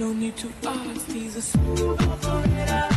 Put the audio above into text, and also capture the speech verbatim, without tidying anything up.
no need to ask, he's a smooth operator.